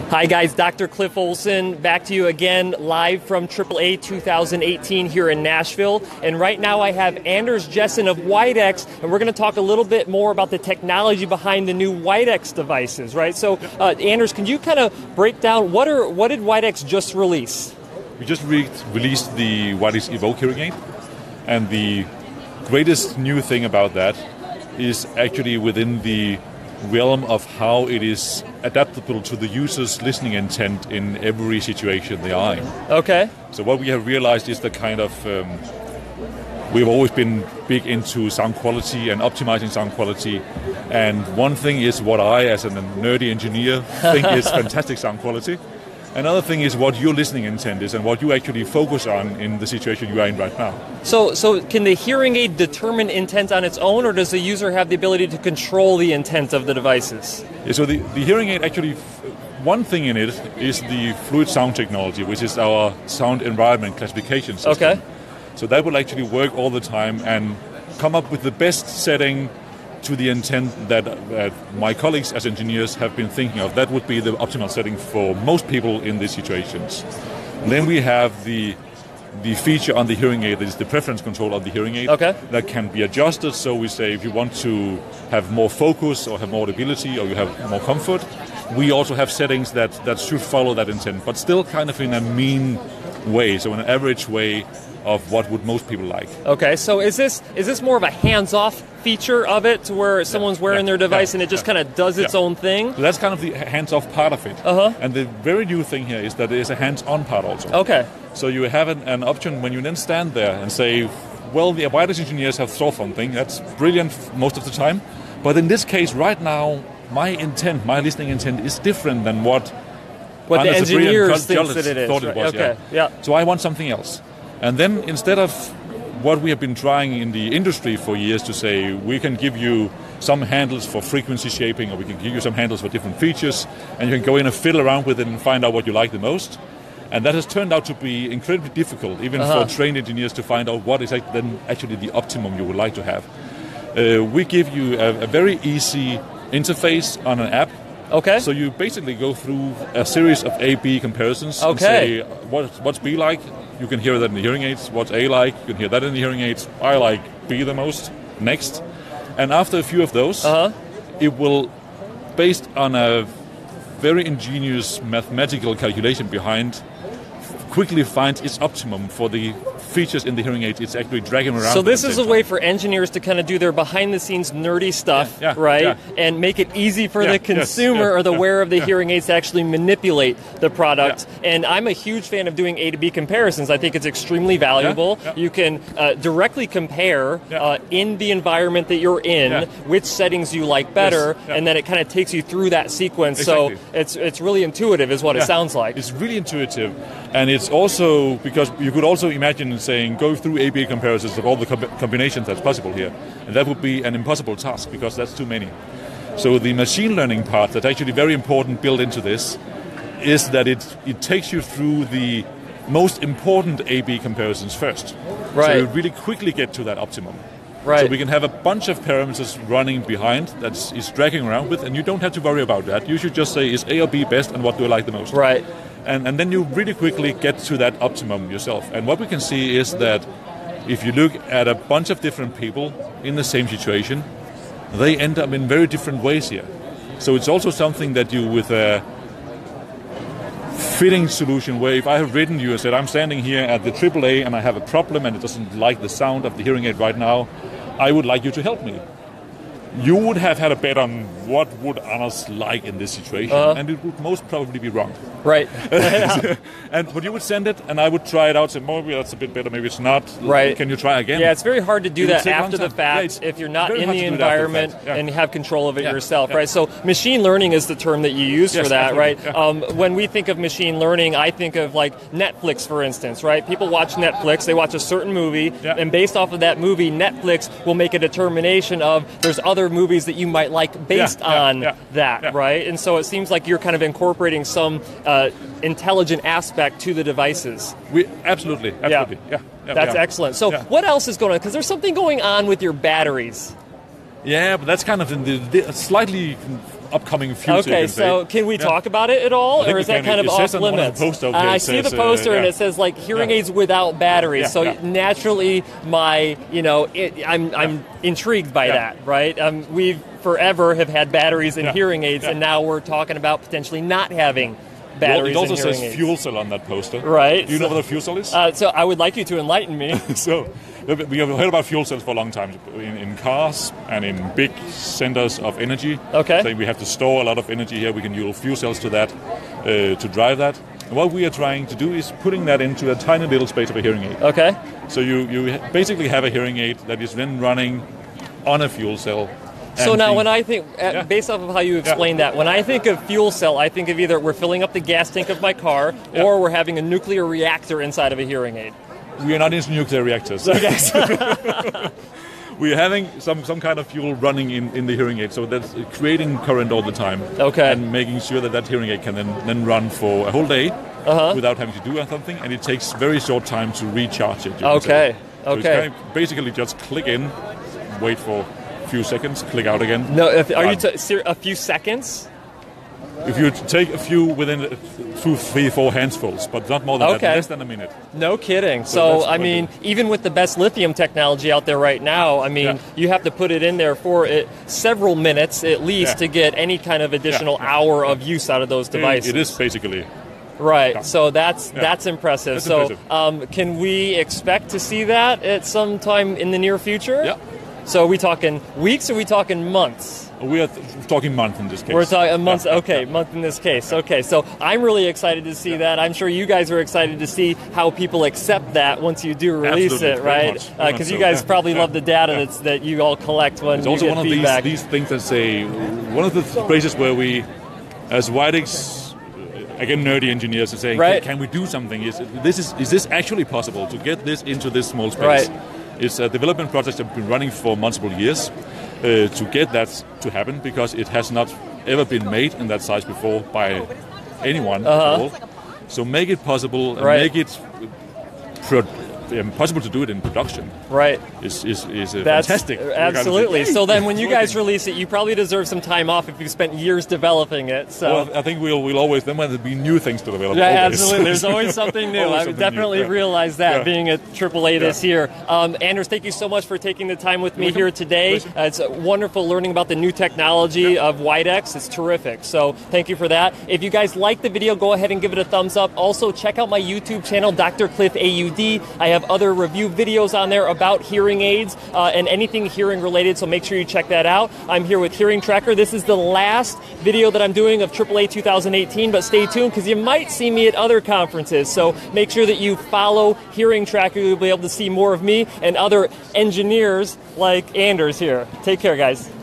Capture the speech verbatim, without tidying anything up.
Hi guys, Doctor Cliff Olson, back to you again, live from triple A twenty eighteen here in Nashville. And right now I have Anders Jessen of Widex, and we're going to talk a little bit more about the technology behind the new Widex devices, right? So, uh, Anders, can you kind of break down, what are what did Widex just release? We just re released the Widex Evoke hearing aid, and the greatest new thing about that is actually within the realm of how it is adaptable to the user's listening intent in every situation they are in. Okay. So what we have realized is the kind of, um, we've always been big into sound quality and optimizing sound quality, and one thing is what I, as a nerdy engineer, think is fantastic sound quality. Another thing is what your listening intent is and what you actually focus on in the situation you are in right now. So, so can the hearing aid determine intent on its own, or does the user have the ability to control the intent of the devices? Yeah, so the, the hearing aid actually, one thing in it is the fluid sound technology, which is our sound environment classification system. Okay. So that will actually work all the time and come up with the best setting to the intent that uh, my colleagues as engineers have been thinking of. That would be the optimal setting for most people in these situations. And then we have the the feature on the hearing aid that is the preference control of the hearing aid. Okay. That can be adjusted. So we say if you want to have more focus or have more audibility or you have more comfort, we also have settings that, that should follow that intent, but still kind of in a mean way, so in an average way of what would most people like. Okay, so is this is this more of a hands-off feature of it, to where someone's yeah, wearing yeah, their device yeah, and it just yeah, kind of does its yeah. own thing? So that's kind of the hands-off part of it. Uh-huh. And the very new thing here is that there is a hands-on part also. Okay. So you have an, an option when you then stand there and say, well, the Widex engineers have thought something, that's brilliant most of the time, but in this case right now, my intent, my listening intent is different than what What the Anders engineers Brian think that it is. thought it Right. was. Okay, yeah. yeah. So I want something else. And then instead of what we have been trying in the industry for years to say, we can give you some handles for frequency shaping, or we can give you some handles for different features, and you can go in and fiddle around with it and find out what you like the most. And that has turned out to be incredibly difficult, even uh-huh. for trained engineers, to find out what is then actually the optimum you would like to have. Uh, we give you a, a very easy interface on an app. Okay. So you basically go through a series of A B comparisons Okay. and say, what, what's B like? You can hear that in the hearing aids. What's A like? You can hear that in the hearing aids. I like B the most. Next. And after a few of those, uh-huh. it will, based on a very ingenious mathematical calculation behind, quickly finds its optimum for the features in the hearing aids. It's actually dragging around. So this is a way for engineers to kind of do their behind-the-scenes nerdy stuff, yeah, yeah, right? Yeah. And make it easy for yeah, the consumer yes, yeah, or the yeah, wearer of the yeah. hearing aids to actually manipulate the product. Yeah. And I'm a huge fan of doing A to B comparisons. I think it's extremely valuable. Yeah, yeah. You can uh, directly compare yeah. uh, in the environment that you're in yeah. which settings you like better, yes, yeah. and then it kind of takes you through that sequence. Exactly. So it's it's really intuitive, is what Yeah. it sounds like. It's really intuitive, and it's also because you could also imagine saying go through A B comparisons of all the com combinations that's possible here, and that would be an impossible task because that's too many. So the machine learning part that's actually very important built into this is that it it takes you through the most important A B comparisons first. Right. So you really quickly get to that optimum. Right. So we can have a bunch of parameters running behind that is dragging around with, and you don't have to worry about that. You should just say, is A or B best, and what do I like the most? Right. And, and then you really quickly get to that optimum yourself. And what we can see is that if you look at a bunch of different people in the same situation, they end up in very different ways here. So it's also something that you, with a fitting solution, where if I have written you and said, I'm standing here at the triple A and I have a problem and it doesn't like the sound of the hearing aid right now, I would like you to help me. You would have had a bet on what would Anders like in this situation, uh-huh. and it would most probably be wrong. Right. and but you would send it, and I would try it out. Say, maybe that's a bit better, maybe it's not. Right. Can you try again? Yeah, it's very hard to do it that after the fact yeah, if you're not in the environment yeah. and have control of it yeah. yourself, yeah. right? So machine learning is the term that you use yes, for that, right? Yeah. Um, when we think of machine learning, I think of like Netflix, for instance, right? People watch Netflix, they watch a certain movie, yeah. and based off of that movie, Netflix will make a determination of there's other movies that you might like based yeah, on yeah, yeah, that, yeah. right? And so it seems like you're kind of incorporating some uh, intelligent aspect to the devices. We absolutely, absolutely, yeah. yeah, yeah That's yeah. excellent. So yeah. what else is going on? Because there's something going on with your batteries. Yeah, but that's kind of in the, the slightly upcoming future. Okay, so can we yeah. talk about it at all, or is that kind of it off limits? Uh, I see says, the poster, uh, yeah. and it says like hearing yeah. aids without batteries. Yeah, so yeah. naturally, my you know, it, I'm I'm yeah. intrigued by yeah. that, right? Um, we've forever have had batteries in yeah. hearing aids, yeah. and now we're talking about potentially not having batteries. Well, it also in hearing says aids. fuel cell on that poster. Right. Do you so, know what a fuel cell is? Uh, so I would like you to enlighten me. So we have heard about fuel cells for a long time in, in cars and in big centers of energy. Okay. So we have to store a lot of energy here. We can use fuel cells to that uh, to drive that. And what we are trying to do is putting that into a tiny little space of a hearing aid. Okay. So you you basically have a hearing aid that is then running on a fuel cell. So now when I think, yeah. based off of how you explained yeah. that, when I think of fuel cell, I think of either we're filling up the gas tank of my car yeah. or we're having a nuclear reactor inside of a hearing aid. We are not into nuclear reactors. Okay. We're having some, some kind of fuel running in, in the hearing aid, so that's creating current all the time. Okay. And making sure that that hearing aid can then, then run for a whole day uh-huh. without having to do something, and it takes very short time to recharge it. Okay. So okay. it's kind of basically just click in, wait for a few seconds, click out again. No, if, are you t- ser- a few seconds? If you take a few within two, three, four handsfuls, but not more than okay. that, less than a minute. No kidding. So, so I mean, even with the best lithium technology out there right now, I mean, yeah. you have to put it in there for it several minutes at least yeah. to get any kind of additional yeah. hour of use out of those devices. It is basically. Right. Yeah. So that's yeah. that's impressive. That's so, impressive. Um, can we expect to see that at some time in the near future? Yeah. So are we talking weeks or are we talking months? We are th- talking month in this case. We're talking a month. Yeah. Okay, month in this case. Okay, so I'm really excited to see yeah. that. I'm sure you guys are excited to see how people accept that once you do release Absolutely. it, right? Because uh, so. you guys yeah. probably yeah. love the data yeah. that's, that you all collect when it's you also get one of feedback. these, these things that say, one of the places where we, as Widex, again nerdy engineers, are saying, right. can we do something? Is this is is this actually possible to get this into this small space? Right. It's a development project that have been running for multiple years uh, to get that to happen, because it has not ever been made in that size before by anyone uh-huh. at all. So make it possible, and right. make it pro- um, possible to do it in production. Right. Is is, is uh, That's fantastic. Absolutely. Kind of say, hey, so then when you guys release it, you probably deserve some time off if you spent years developing it. So well, I think we'll we'll always then there'll be new things to develop. Yeah, always. absolutely. There's always something new. always I something definitely new. Yeah. realize that yeah. being at triple A this yeah. year. Um, Anders, thank you so much for taking the time with me Welcome. here today. Uh, it's wonderful learning about the new technology yeah. of Widex. It's terrific. So thank you for that. If you guys like the video, go ahead and give it a thumbs up. Also, check out my YouTube channel, Doctor Cliff A U D. I have other review videos on there about hearing aids uh, and anything hearing related, so make sure you check that out. I'm here with Hearing Tracker. This is the last video that I'm doing of triple A two thousand eighteen, but stay tuned because you might see me at other conferences. So make sure that you follow Hearing Tracker. You'll be able to see more of me and other engineers like Anders here. Take care, guys.